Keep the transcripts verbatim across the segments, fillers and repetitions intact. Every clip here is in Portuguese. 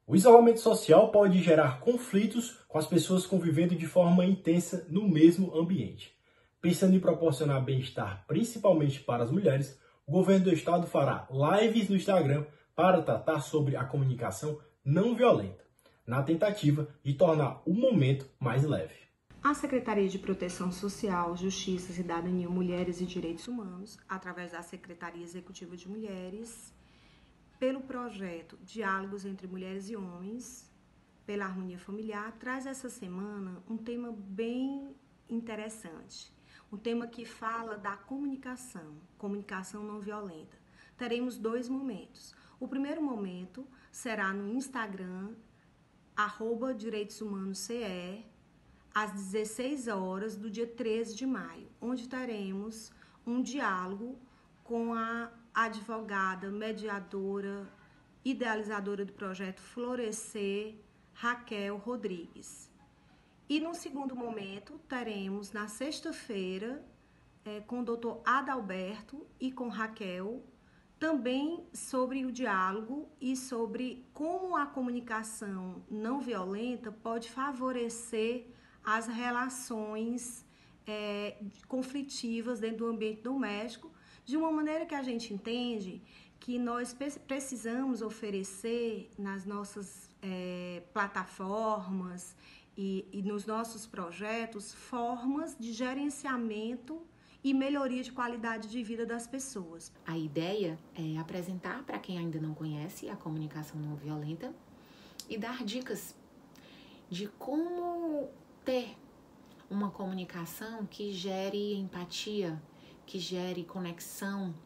O isolamento social pode gerar conflitos com as pessoas convivendo de forma intensa no mesmo ambiente. Pensando em proporcionar bem-estar principalmente para as mulheres, o governo do estado fará lives no Instagram para tratar sobre a comunicação não violenta, na tentativa de tornar o momento mais leve. A Secretaria de Proteção Social, Justiça, Cidadania, Mulheres e Direitos Humanos, através da Secretaria Executiva de Mulheres, pelo projeto Diálogos entre Mulheres e Homens, pela Harmonia Familiar, traz essa semana um tema bem interessante. Um tema que fala da comunicação, comunicação não violenta. Teremos dois momentos. O primeiro momento será no Instagram, arroba Direitos Humanos C E, às dezesseis horas do dia treze de maio, onde teremos um diálogo com a advogada, mediadora, idealizadora do projeto Florescer, Raquel Rodrigues. E no segundo momento, teremos na sexta-feira, é, com o doutor Adalberto e com Raquel, também sobre o diálogo e sobre como a comunicação não violenta pode favorecer as relações é, conflitivas dentro do ambiente doméstico, de uma maneira que a gente entende que nós precisamos oferecer nas nossas é, plataformas e, e nos nossos projetos formas de gerenciamento e melhoria de qualidade de vida das pessoas. A ideia é apresentar para quem ainda não conhece a comunicação não violenta e dar dicas de como ter uma comunicação que gere empatia, que gere conexão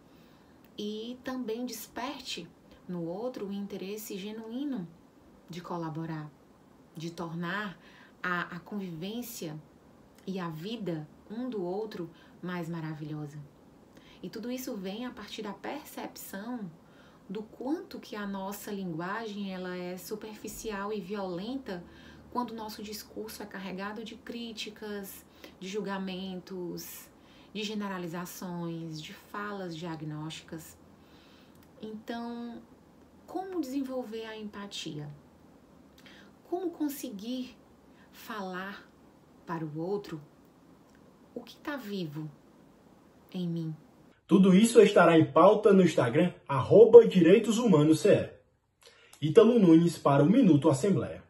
e também desperte no outro o interesse genuíno de colaborar, de tornar a, a convivência e a vida um do outro mais maravilhosa. E tudo isso vem a partir da percepção do quanto que a nossa linguagem ela é superficial e violenta quando o nosso discurso é carregado de críticas, de julgamentos, de generalizações, de falas diagnósticas. Então, como desenvolver a empatia? Como conseguir falar para o outro o que está vivo em mim? Tudo isso estará em pauta no Instagram, arroba Direitos Humanos C E. Ítalo Nunes para o Minuto Assembleia.